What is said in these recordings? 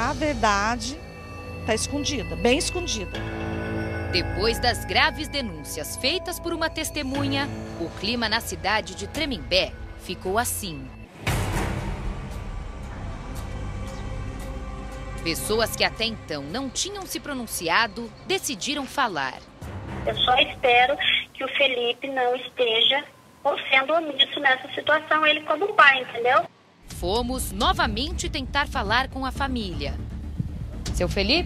A verdade está escondida, bem escondida. Depois das graves denúncias feitas por uma testemunha, o clima na cidade de Tremembé ficou assim. Pessoas que até então não tinham se pronunciado decidiram falar. Eu só espero que o Felipe não esteja sendo omisso nessa situação, ele como pai, entendeu? Fomos novamente tentar falar com a família. Seu Felipe?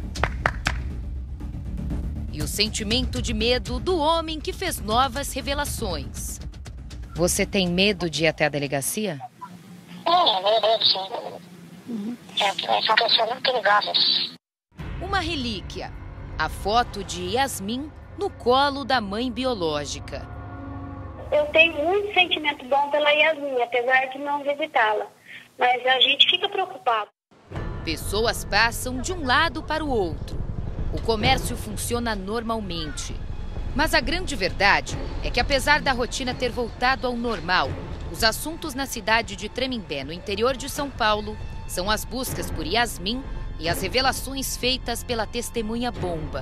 E o sentimento de medo do homem que fez novas revelações. Você tem medo de ir até a delegacia? Medo sim. São pessoas muito perigosas. Uma relíquia. A foto de Yasmin no colo da mãe biológica. Eu tenho muito sentimento bom pela Yasmin, apesar de não visitá-la. Mas a gente fica preocupado. Pessoas passam de um lado para o outro. O comércio funciona normalmente. Mas a grande verdade é que, apesar da rotina ter voltado ao normal, os assuntos na cidade de Tremembé, no interior de São Paulo, são as buscas por Yasmin e as revelações feitas pela testemunha bomba.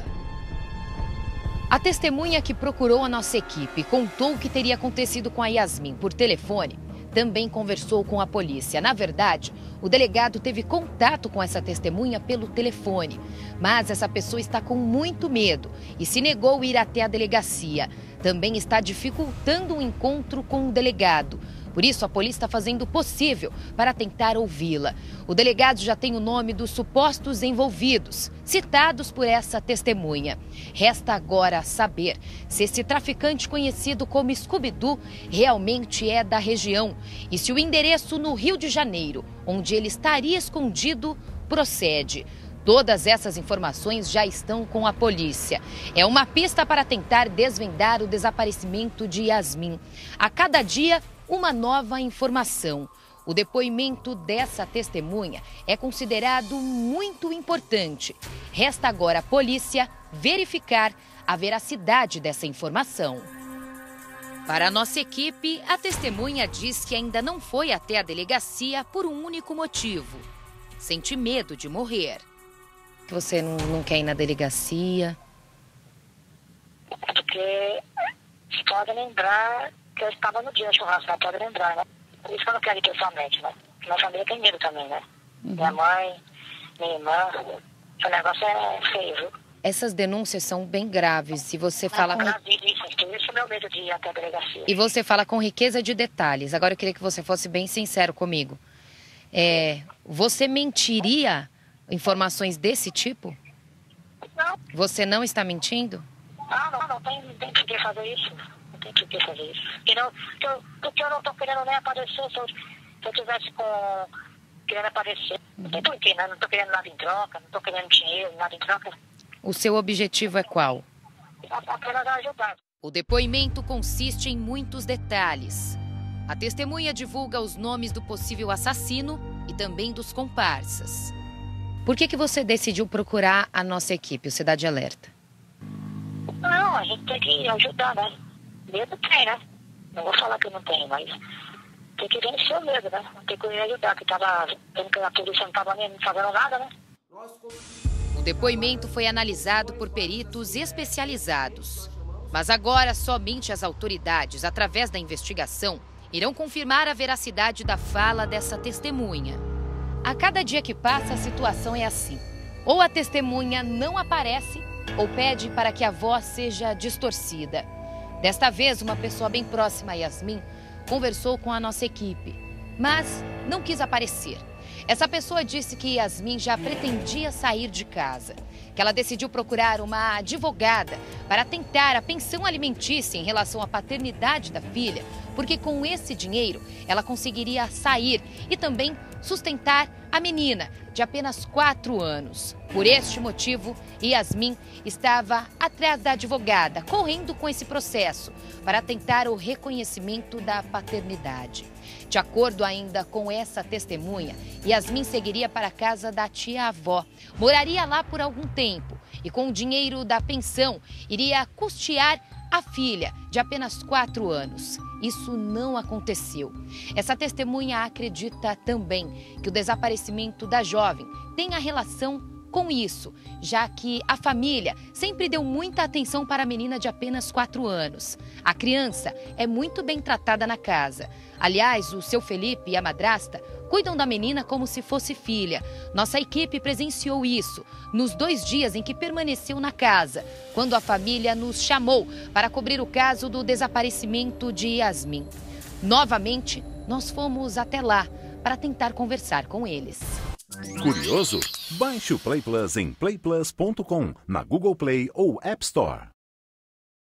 A testemunha que procurou a nossa equipe contou o que teria acontecido com a Yasmin por telefone. Também conversou com a polícia. Na verdade, o delegado teve contato com essa testemunha pelo telefone. Mas essa pessoa está com muito medo e se negou a ir até a delegacia. Também está dificultando um encontro com o delegado. Por isso, a polícia está fazendo o possível para tentar ouvi-la. O delegado já tem o nome dos supostos envolvidos, citados por essa testemunha. Resta agora saber se esse traficante conhecido como Scooby-Doo realmente é da região e se o endereço no Rio de Janeiro, onde ele estaria escondido, procede. Todas essas informações já estão com a polícia. É uma pista para tentar desvendar o desaparecimento de Yasmin. A cada dia, uma nova informação. O depoimento dessa testemunha é considerado muito importante. Resta agora à polícia verificar a veracidade dessa informação. Para a nossa equipe, a testemunha diz que ainda não foi até a delegacia por um único motivo. Sente medo de morrer. Você não quer ir na delegacia? Porque se pode lembrar que eu estava no dia do churrasco, né? Pode lembrar, né? Por isso que eu não quero ir pessoalmente, né? Minha família tem medo também, né? Minha mãe, minha irmã, o negócio é feio, viu? Essas denúncias são bem graves e você fala... Isso é meu medo de ir até a delegacia. E você fala com riqueza de detalhes. Agora eu queria que você fosse bem sincero comigo. Você mentiria informações desse tipo? Não. Você não está mentindo? Não tem por que fazer isso. Não tem por que fazer isso. Porque eu não estou querendo nem aparecer. Se eu tivesse querendo aparecer, não tem por quê, né? Não estou querendo nada em troca, não estou querendo dinheiro, nada em troca. O seu objetivo é qual? Apenas ajudar. O depoimento consiste em muitos detalhes. A testemunha divulga os nomes do possível assassino e também dos comparsas. Por que você decidiu procurar a nossa equipe, o Cidade Alerta? Não, a gente tem que ajudar, né? Medo tem, né? Não vou falar que não tem, mas tem que vencer o medo, né? Tem que ajudar, que tava vendo que a polícia não estava nem fazendo nada, né? O depoimento foi analisado por peritos especializados. Mas agora somente as autoridades, através da investigação, irão confirmar a veracidade da fala dessa testemunha. A cada dia que passa, a situação é assim. Ou a testemunha não aparece, ou pede para que a voz seja distorcida. Desta vez, uma pessoa bem próxima a Yasmin conversou com a nossa equipe, mas não quis aparecer. Essa pessoa disse que Yasmin já pretendia sair de casa, que ela decidiu procurar uma advogada para tentar a pensão alimentícia em relação à paternidade da filha, porque com esse dinheiro ela conseguiria sair e também sustentar a menina de apenas 4 anos. Por este motivo, Yasmin estava atrás da advogada, correndo com esse processo para tentar o reconhecimento da paternidade. De acordo ainda com essa testemunha, Yasmin seguiria para a casa da tia-avó, moraria lá por algum tempo e com o dinheiro da pensão iria custear a filha de apenas 4 anos. isso não aconteceu. Essa testemunha acredita também que o desaparecimento da jovem tenha relação com isso, já que a família sempre deu muita atenção para a menina de apenas 4 anos. A criança é muito bem tratada na casa. Aliás, o seu Felipe e a madrasta cuidam da menina como se fosse filha. Nossa equipe presenciou isso nos 2 dias em que permaneceu na casa, quando a família nos chamou para cobrir o caso do desaparecimento de Yasmin. Novamente, nós fomos até lá para tentar conversar com eles. Curioso? Baixe o Play Plus em playplus.com, na Google Play ou App Store.